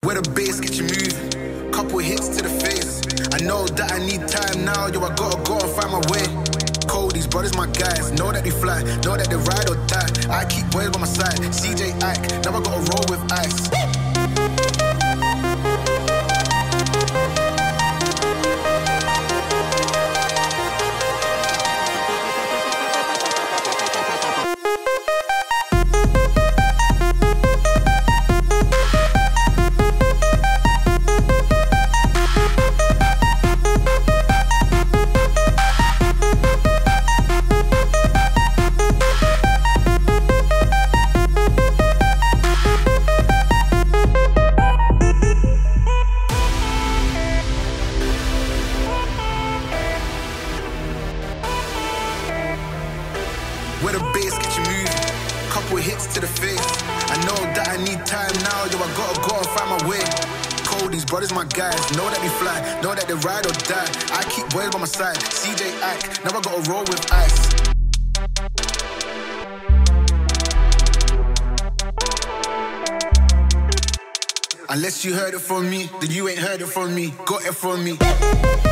Where the bass get you moving, couple hits to the face. I know that I need time now, yo, I gotta go and find my way. Cold, these brothers my guys, know that they fly, know that they ride or die. I keep boys by my side, CJ Ike, now I gotta roll with ice. Where the bass get you moving, couple hits to the face. I know that I need time now, yo, I gotta go and find my way. Cold, these brothers my guys, know that they fly, know that they ride or die. I keep boys by my side, CJ Ike, now I gotta roll with ice. Unless you heard it from me, then you ain't heard it from me, got it from me.